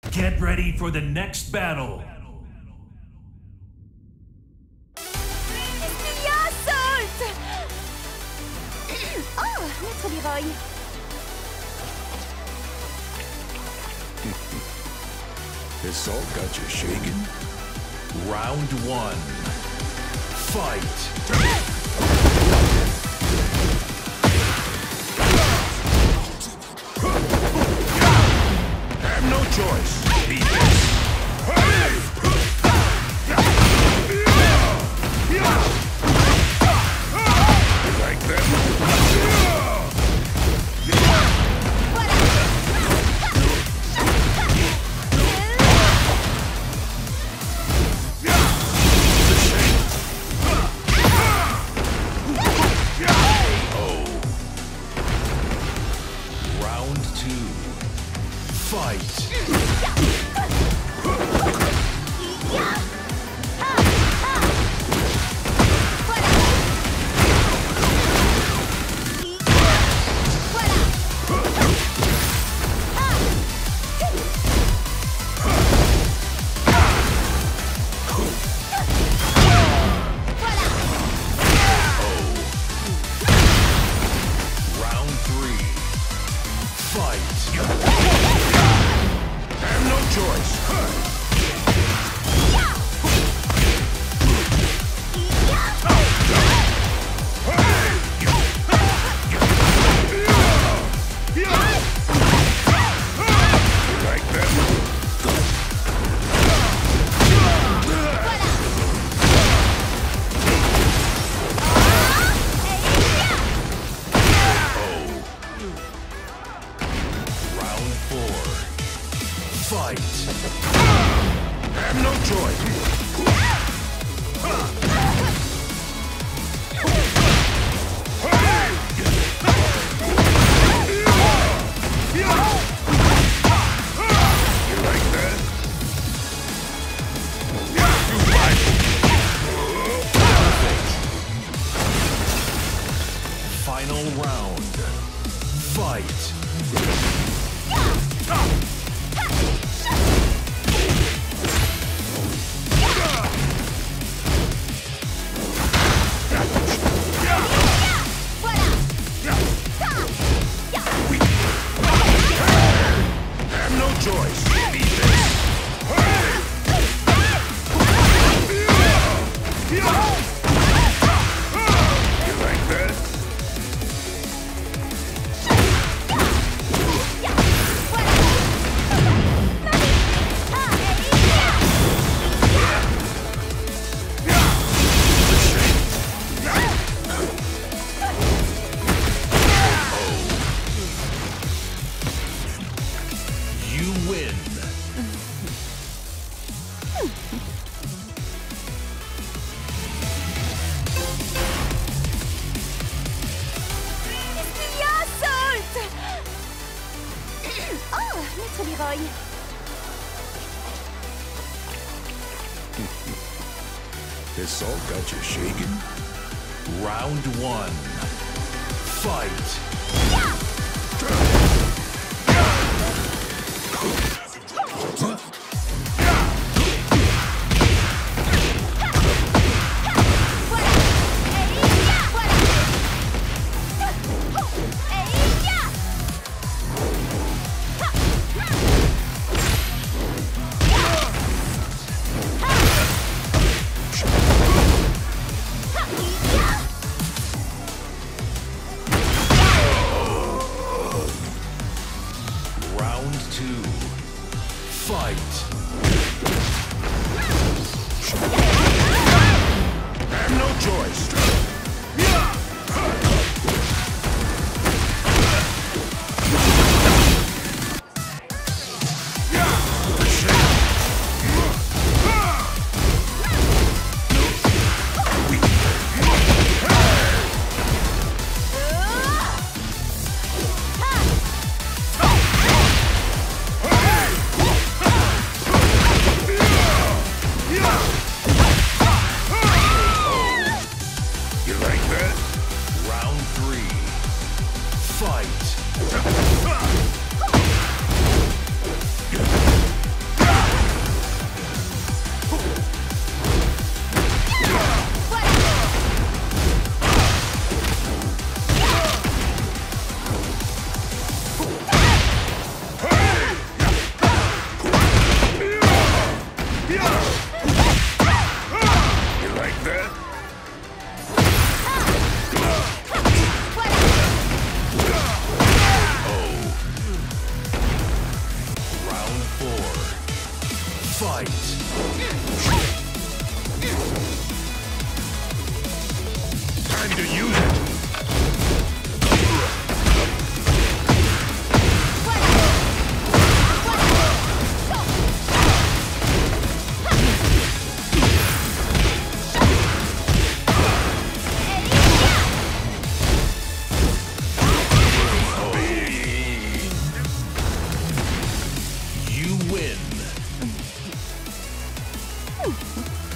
Get ready for the next battle. Assault! Oh, Maître Leroy. This all got you shaking? Round one. Fight! Have no choice. Beat this. Like that? Round two. Fight! Round three. Fight! Have no choice. Like that? Round four. Fight! Have no choice. You like that? Final round. Fight! Have no choice. Beat this. You like that? You win! Assault! Oh, Maître Leroy. This all got you shaking? Round one. Fight! Round two. Fight! Have no choice. Fight! Time to use it. You win!